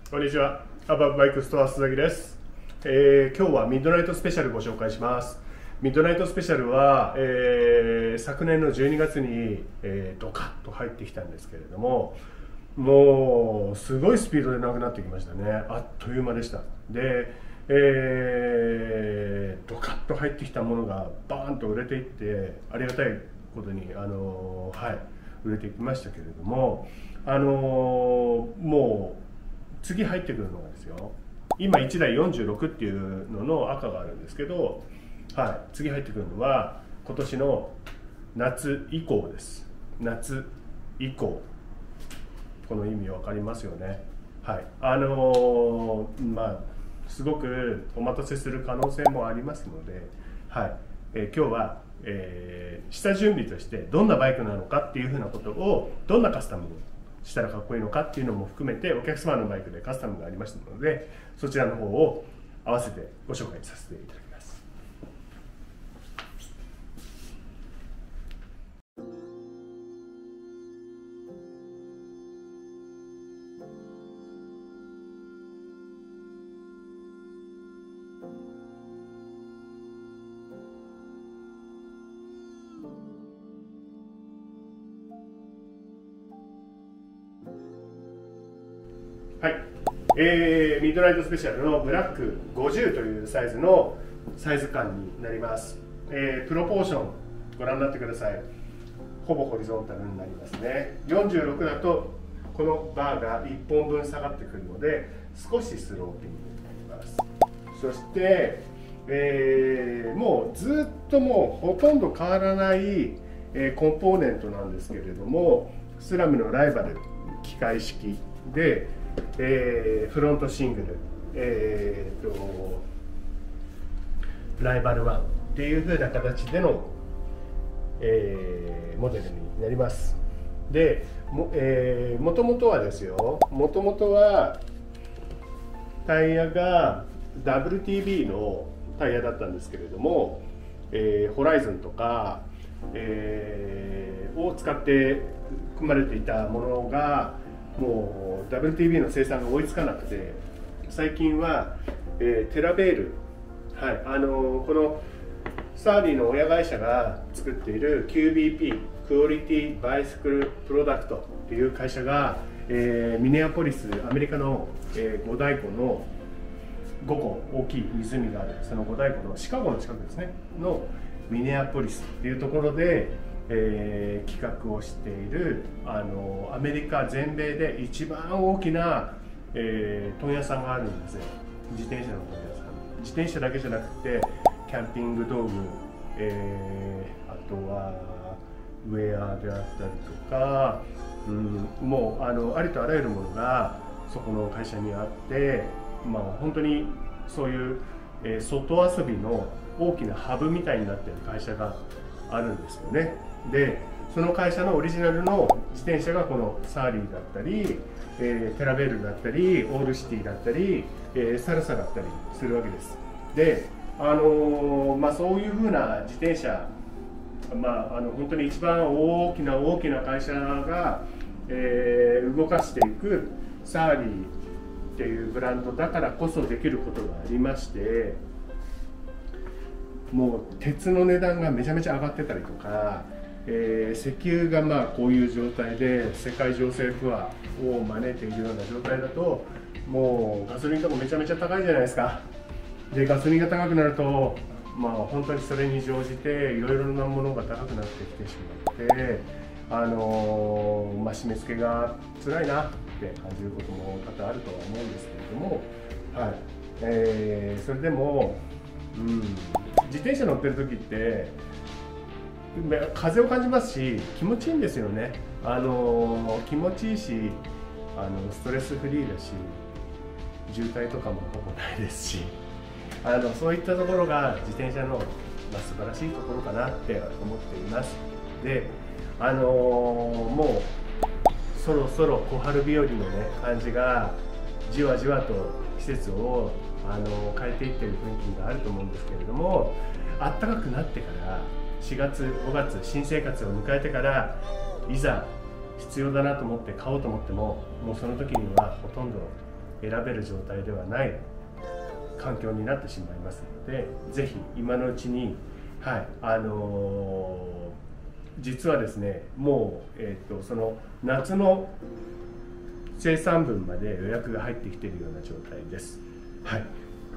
こんにちは。アバブバイクストア須崎です。今日はミッドナイトスペシャルご紹介します。ミッドナイトスペシャルは、昨年の12月に、ドカッと入ってきたんですけれども、もうすごいスピードでなくなってきましたね。あっという間でした。で、ドカッと入ってきたものがバーンと売れていって、ありがたいことに売れていきましたけれども、もう次入ってくるのがですよ、今1台46っていうのの赤があるんですけど、次入ってくるのは今年の夏以降です。夏以降、この意味分かりますよね。すごくお待たせする可能性もありますので、今日は、下準備としてどんなバイクなのかっていうふうなことを、どんなカスタムをしたらかっこいいのかっていうのも含めて、お客様のバイクでカスタムがありましたので、そちらの方を合わせてご紹介させていただきます。ミッドナイトスペシャルのブラック50というサイズ感になります。プロポーションご覧になってください。ほぼホリゾンタルになりますね。46だとこのバーが1本分下がってくるので、少しスローピングになります。そして、もうずっともうほとんど変わらない、コンポーネントなんですけれども、スラムのライバル機械式で、フロントシングル、ライバル1っていう風な形での、モデルになります。で、もともとはですよ、もともとはタイヤが WTB のタイヤだったんですけれども、ホライズンとか、を使って組まれていたものがもう WTB の生産が追いつかなくて、最近は、テラベール、このサーリーの親会社が作っている QBP クオリティバイスクルプロダクトっていう会社が、ミネアポリス、アメリカの、五大湖の5個大きい湖がある、その五大湖のシカゴの近くですねのミネアポリスっていうところで、企画をしているアメリカ全米で一番大きな、問屋さんがあるんですよ。自転車の問屋さん。自転車だけじゃなくてキャンピング道具、あとはウェアであったりとか、もうありとあらゆるものがそこの会社にあって、本当にそういう、外遊びの大きなハブみたいになっている会社があるんですよね。で、その会社のオリジナルの自転車がこのサーリーだったり、テラベールだったり、オールシティだったり、サルサだったりするわけです。で、そういうふうな自転車、本当に一番大きな会社が、動かしていくサーリーっていうブランドだからこそできることがありまして、もう鉄の値段がめちゃめちゃ上がってたりとか、石油がこういう状態で世界情勢不安を招いているような状態だと、もうガソリンとかめちゃめちゃ高いじゃないですか。で、ガソリンが高くなると、本当にそれに乗じていろいろなものが高くなってきてしまって、締め付けが辛いなって感じることも多々あるとは思うんですけれども、それでも、自転車乗ってる時って風を感じますし、気持ちいいんですよね。気持ちいいし、ストレスフリーだし、渋滞とかもほぼないですし、そういったところが自転車の、素晴らしいところかなって思っています。で、もうそろそろ小春日和のね感じがじわじわと季節を変えていっている雰囲気があると思うんですけれども、暖かくなってから4月5月新生活を迎えてから、いざ必要だなと思って買おうと思っても、もうその時にはほとんど選べる状態ではない環境になってしまいますので、ぜひ今のうちに、はい、実はですね、もう、その夏の生産分まで予約が入ってきているような状態です。はい、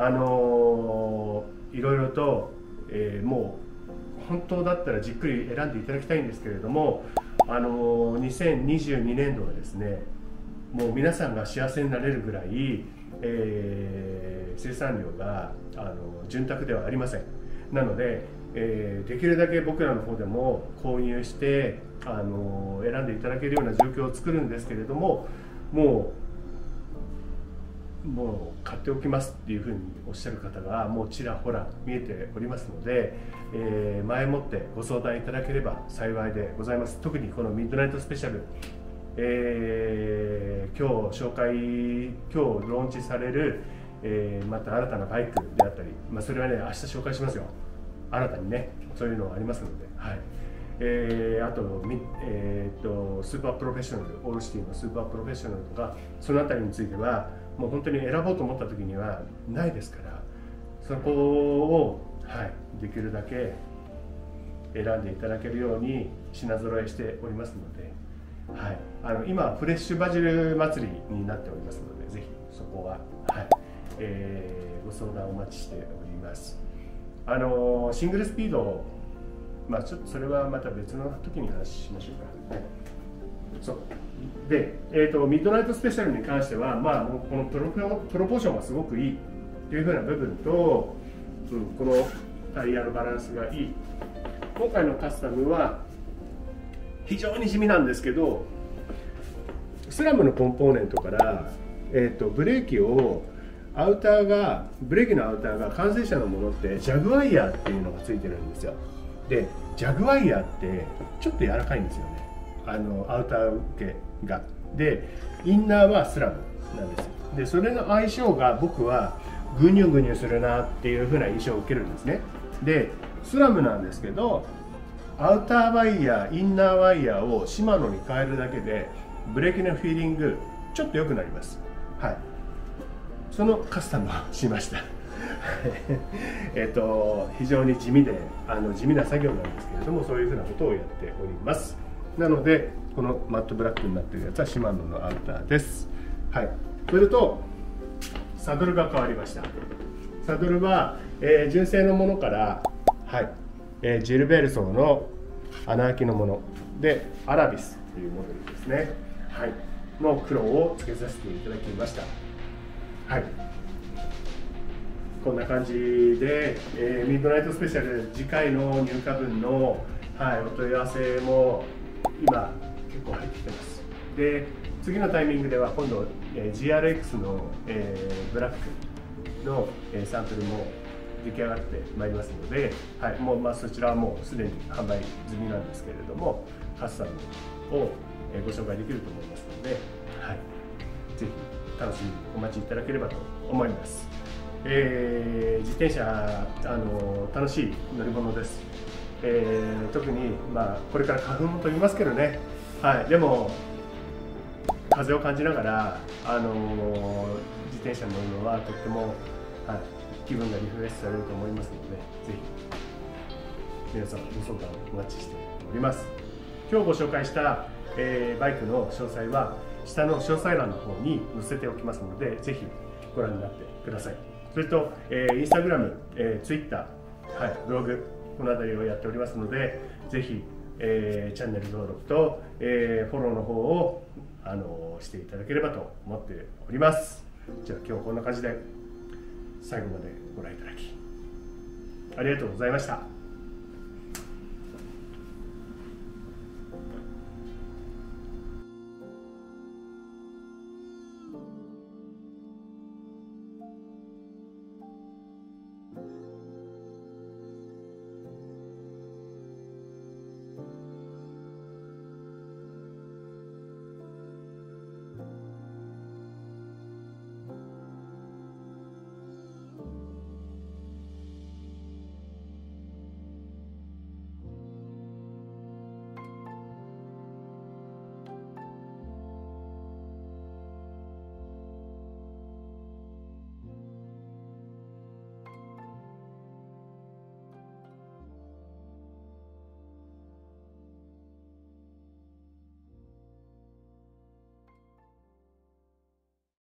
いろいろと、もう本当だったらじっくり選んでいただきたいんですけれども、2022年度はですね、もう皆さんが幸せになれるぐらい、生産量が潤沢ではありません。なので、できるだけ僕らの方でも購入して選んでいただけるような状況を作るんですけれども、もう買っておきますっていうふうにおっしゃる方がもうちらほら見えておりますので、前もってご相談いただければ幸いでございます。特にこのミッドナイトスペシャル、今日ローンチされる、また新たなバイクであったり、それはね、明日紹介しますよ。新たにね、そういうのがありますので、はい。あと、スーパープロフェッショナル、オールシティのスーパープロフェッショナルとか、そのあたりについてはもう本当に選ぼうと思った時にはないですから、そこを、はい、できるだけ選んでいただけるように品揃えしておりますので、はい、今フレッシュバジル祭りになっておりますので、ぜひそこは、はい、ご相談お待ちしております。シングルスピード、ちょっとそれはまた別の時に話しましょうか。はい、そうで、ミッドナイトスペシャルに関しては、もうこのプロポーションがすごくいいというふうな部分と、このタイヤのバランスがいい。今回のカスタムは非常に地味なんですけど、スラムのコンポーネントから、ブレーキをブレーキのアウターが完成車のものってジャグワイヤーっていうのがついてるんですよ。でジャグワイヤーってちょっと柔らかいんですよね、アウター受けが。でインナーはスラムなんですよ。でそれの相性が僕はグニュグニュするなっていう風な印象を受けるんですね。でスラムなんですけど、アウターワイヤー、インナーワイヤーをシマノに変えるだけでブレーキのフィーリングちょっと良くなります。はい、そのカスタムをしました非常に地味な作業なんですけれども、そういうふうなことをやっております。なのでこのマットブラックになっているやつはシマノのアウターです。はい、それとサドルが変わりました。サドルは、純正のものから、はい、ジルベルソーの穴開きのものでアラビスというモデルですね、はい、の黒をつけさせていただきました。はい、こんな感じで、ミッドナイトスペシャル次回の入荷分の、はい、お問い合わせも今結構入ってきてます。で次のタイミングでは今度、GRX の、ブラックの、サンプルも出来上がってまいりますので、はい、もうそちらはもうすでに販売済みなんですけれども、カスタムを、ご紹介できると思いますので、はい、ぜひ楽しみにお待ちいただければと思います。自転車楽しい乗り物です。特に、これから花粉も飛びますけどね、はい、でも風を感じながら、自転車に乗るのはとっても、はい、気分がリフレッシュされると思いますので、ぜひ皆さんご相談お待ちしております。今日ご紹介した、バイクの詳細は下の詳細欄の方に載せておきますので、ぜひご覧になってください。それと、インスタグラム、ツイッター、はい、ブログ、この辺りをやっておりますので、ぜひ、チャンネル登録と、フォローの方をしていただければと思っております。じゃあ今日はこんな感じで最後までご覧いただきありがとうございました。